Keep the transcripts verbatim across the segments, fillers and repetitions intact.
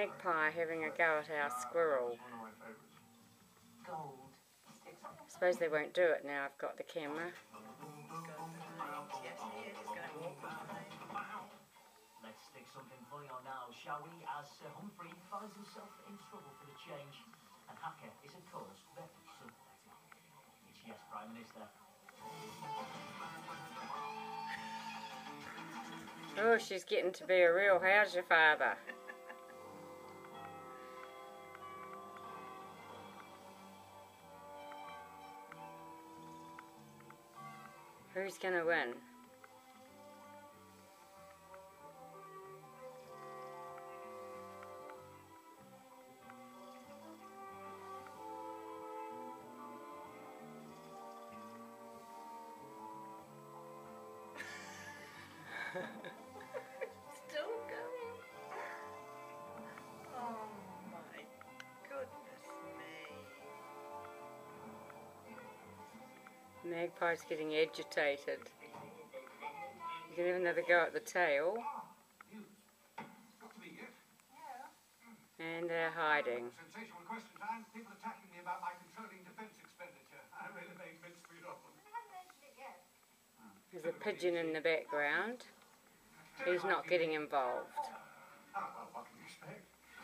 magpie having a go at our squirrel. I suppose they won't do it now I've got the camera. Let's stick something funny on now, shall we? As Sir Humphrey finds himself in trouble for the change. And Hacker is, of course, very sympathetic. It's yes, Prime Minister. Oh, she's getting to be a real how's your father. Who's gonna win? Still going? Oh my goodness me. Magpie's getting agitated. You can have another go at the tail. And they're hiding. Sensational question time. People attacking me about my controlling defence expenditure. I really make mincemeat of them. There's a pigeon in the background. He's not getting involved. Oh, well, what can you expect?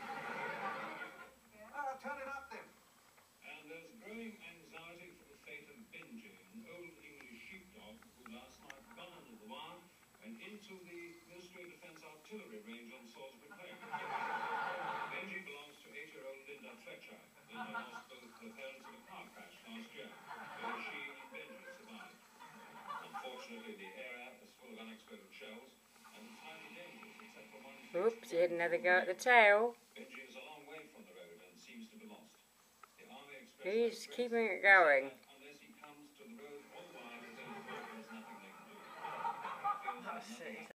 Uh, turn it up then. And there's growing anxiety for the fate of Benji, an old English sheepdog who last night barned the wire and into the Ministry of Defence artillery range on Salisbury Plain. Benji belongs to eight-year-old Linda Fletcher. Linda lost both her parents in a car crash last year, where she and Benji survived. Unfortunately, the area is full of unexploded shells and entirely dangerous except for one. Oops, you had another go at the tail. Benji is a long way from the road and seems to be lost. The army He's keeping it going.